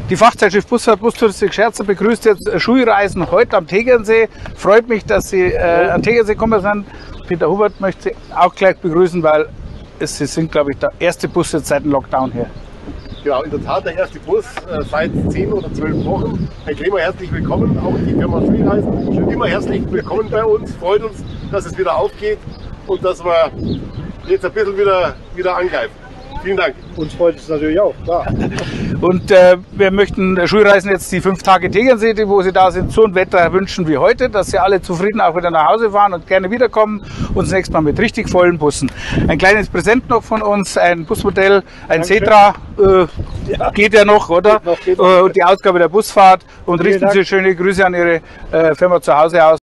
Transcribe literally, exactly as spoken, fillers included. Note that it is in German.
Die Fachzeitschrift Busfahrt Bustouristik Scherzer begrüßt jetzt Schulreisen heute am Tegernsee. Freut mich, dass Sie äh, am Tegernsee gekommen sind. Peter Hubert möchte Sie auch gleich begrüßen, weil es, Sie sind, glaube ich, der erste Bus jetzt seit dem Lockdown hier. Genau, in der Tat der erste Bus äh, seit zehn oder zwölf Wochen. Herr Kremer, herzlich willkommen. Auch die Firma Schulreisen schon immer herzlich willkommen bei uns. Freut uns, dass es wieder aufgeht und dass wir jetzt ein bisschen wieder, wieder angreifen. Vielen Dank. Uns freut es natürlich auch, klar. Und äh, wir möchten Schulreisen jetzt die fünf Tage Tegernsee, wo Sie da sind, so ein Wetter wünschen wie heute, dass Sie alle zufrieden auch wieder nach Hause fahren und gerne wiederkommen und das nächste Mal mit richtig vollen Bussen. Ein kleines Präsent noch von uns, ein Busmodell, ein Setra, äh, ja. Geht ja noch, oder? Geht noch, geht noch. Äh, die Ausgabe der Busfahrt und richten Sie schöne Grüße an Ihre äh, Firma zu Hause aus.